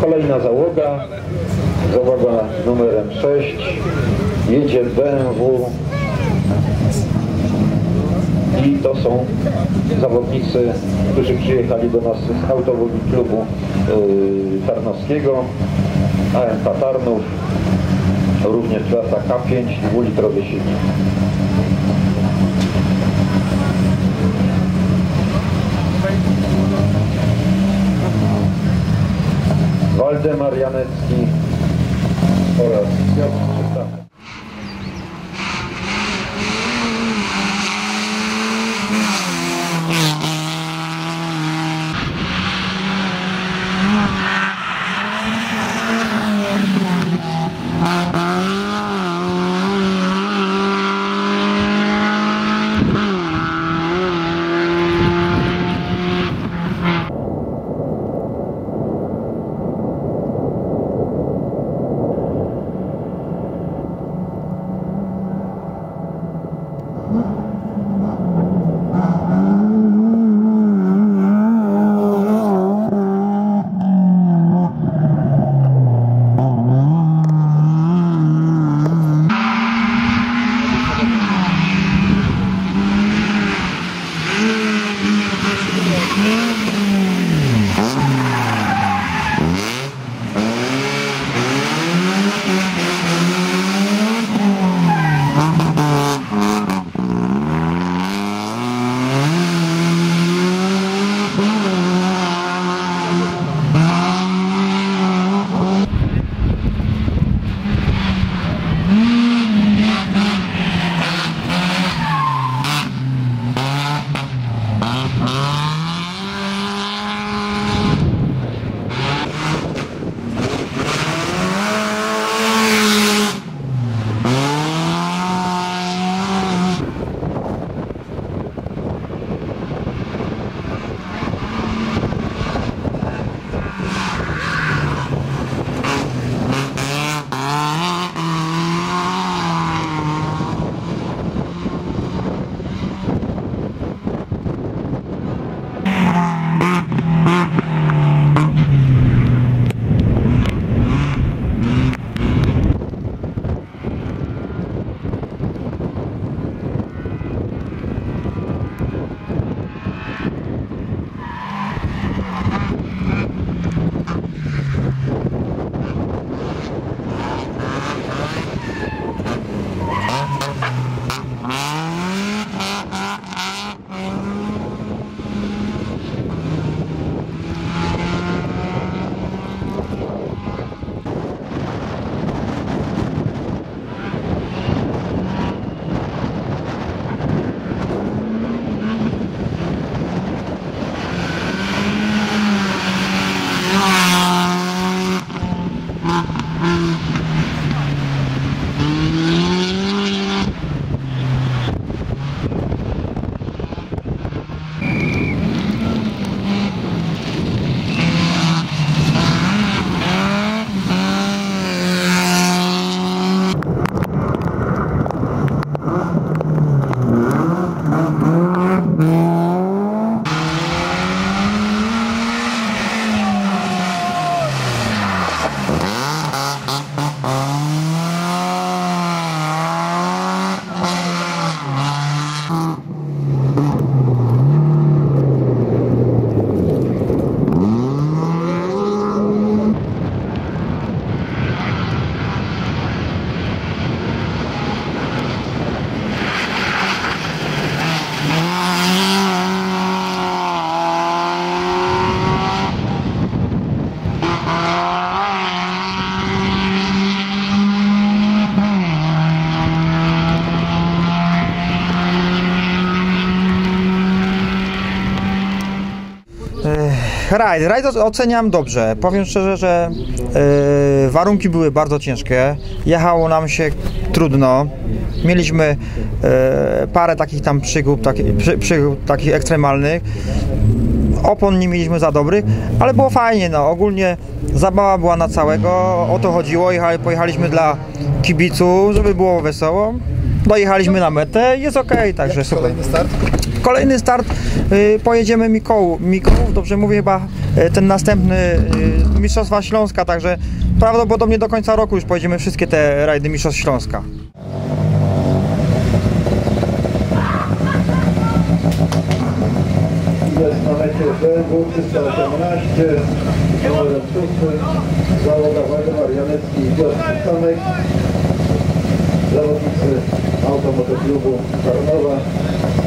Kolejna załoga, załoga numerem 6, jedzie BMW i to są zawodnicy, którzy przyjechali do nas z autowozu klubu tarnowskiego, AMK Tarnów, również klasa K5, 2-litrowy silnik. Waldemar Janecki oraz Piotr Czytak. Rajd oceniam dobrze. Powiem szczerze, że warunki były bardzo ciężkie. Jechało nam się trudno. Mieliśmy parę takich tam przygód takich ekstremalnych. Opon nie mieliśmy za dobrych, ale było fajnie, no. Ogólnie zabawa była na całego, o to chodziło. Pojechaliśmy dla kibiców, żeby było wesoło. Dojechaliśmy na metę i jest ok, także super. Kolejny start? Kolejny start pojedziemy Mikołów, dobrze mówię, chyba ten następny Mistrzostwa Śląska, także prawdopodobnie do końca roku już pojedziemy wszystkie te rajdy Mistrzostw Śląska. Jest na mecie BMW 318, numerem 6, załoga Waldemar Janecki i Piotr Stanek, zawodnicy Automotoklubu Karnowa.